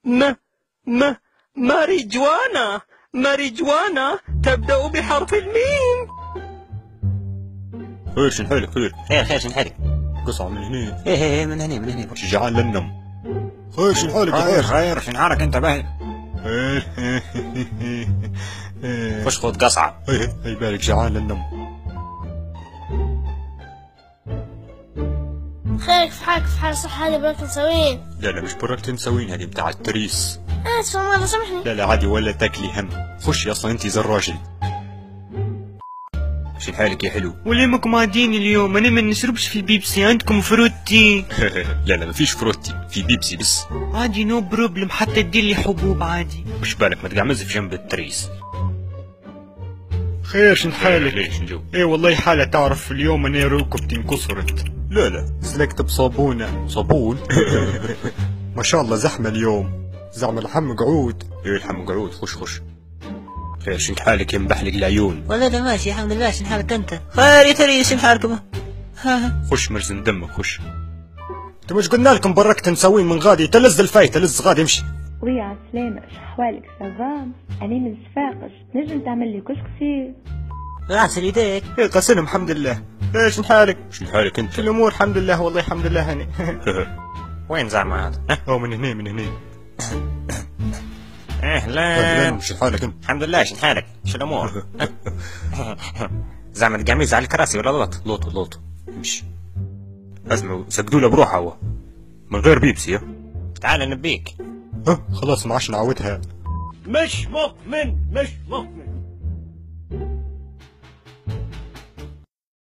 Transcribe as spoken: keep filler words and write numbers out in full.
ما ما ماريجوانا ماريجوانا تبدأ بحرف الميم. خير شن حالك؟ خير خير خير شن حالك؟ قصعة من هنا. ايه ايه من هنا من هنا جعان للنم. خير شن حالك؟ خير خير شن حالك انت باهي؟ خش خذ قصعة. هي بالك جعان للنم. خير كيف حالك؟ كيف حال الصحة؟ هذه برك نسوين؟ لا لا مش برك نسوين، هذه بتاع التريس. اسف والله سامحني. لا لا عادي ولا تاكلي هم. خشي اصلا انتي زي الراجل. شن حالك يا حلو؟ وليمكم قاعدين اليوم؟ انا ما نشربش في البيبسي، عندكم فروتي؟ لا لا مفيش فروتي، في بيبسي بس. عادي نو بروبلم، حتى تدير لي حبوب عادي. وش بالك ما تقعمز في جنب التريس؟ خير شن حالك؟ ليش نجو؟ ايه والله حالة تعرف اليوم انا ركبتي انكسرت. لا لا زلقت بصابونة. صابون؟ ما شاء الله زحمة اليوم، زعم الحم قعود. ايه الحم قعود. خش خش. خير شن حالك يا مبحلق العيون؟ والله ده ماشي الحمد لله. شن حالك انت؟ خير يا تريس شن حالكم؟ خش مرزن دمك خش. انت مش قلنا لكم برك تنسوين من غادي؟ تلز الفاي تلز غادي امشي. ويا عسلامة شحوالك سافام؟ أنا من صفاقس، نجم تعمل لي كسكسي؟ غاسل يديك. ايه غسلهم الحمد لله. ايه شن حالك؟ شن حالك انت؟ شو الامور؟ الحمد لله والله الحمد لله هاني. وين زعما هذا؟ هو من هنا من هنا. اهلا. شن حالك انت؟ الحمد لله. شن حالك؟ شو الامور؟ زعما تقعميز على الكراسي ولا لوط؟ لوط لوط امشي. اسمعوا سجدوا له بروحه هو من غير بيبسي. ها تعال نبيك. ها خلاص ما عادش نعودها. مش مؤمن مش مؤمن